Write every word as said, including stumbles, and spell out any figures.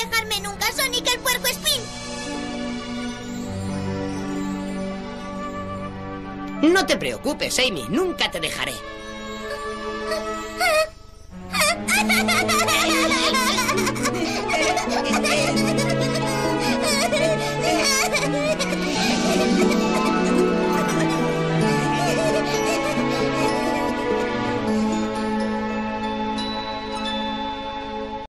dejarme nunca, Sonic el Puercoespín. No te preocupes, Amy. Nunca te dejaré.